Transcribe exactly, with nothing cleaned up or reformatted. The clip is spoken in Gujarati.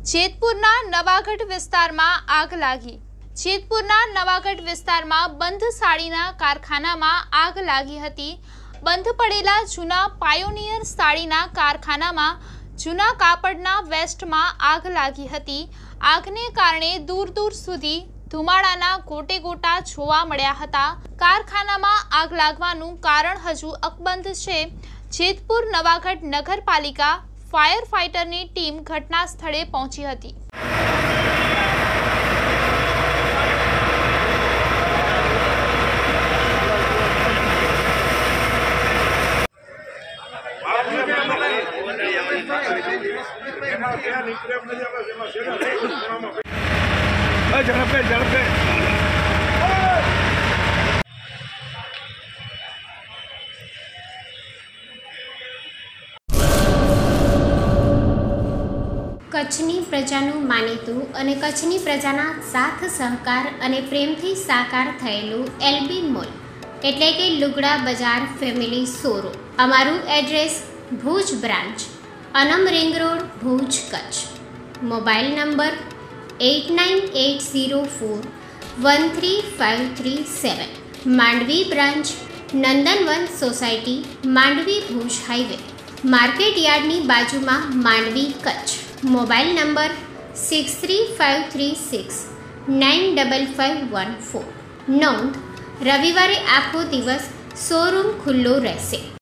જેતપુરના નવાગઢ વિસ્તારમાં આગ લાગી। જેતપુરના નવાગઢ વિસ્તારમાં બંધ સાડીના કારખાનામાં આગ લાગી હતી। બંધ પડેલા જૂના પાયોનિયર સાડીના કારખાનામાં જૂના કાપડના વેસ્ટમાં આગ લાગી હતી। આગને કારણે દૂર દૂર સુધી ધુમાડાના ગોટે ગોટા જોવા મળ્યા હતા। કારખાનામાં આગ લાગવાનું કારણ હજુ અકબંધ છે। જેતપુર નવાગઢ નગરપાલિકા फायर फाइटर ની ટીમ ઘટના સ્થળે પહોંચી હતી। ઝડપે ઝડપે કચ્છની પ્રજાનું માનીતું અને કચ્છની પ્રજાના સાથ સહકાર અને પ્રેમથી સાકાર થયેલું એલબી મોલ એટલે કે લુગડા બજાર ફેમિલી શોરૂમ। અમારું address Bhuj branch, Anam ring road, Bhuj, Kutch. Mobile number eight nine eight zero four one three five three seven. Mandvi branch, Nandanvan society, Mandvi, Bhuj highway, market યાર્ડની બાજુમાં, Mandvi, Kutch. Mobile number six three five three six nine double five one four. નોંધ: રવિવારે આખો દિવસ શોરૂમ ખુલ્લો રહેશે।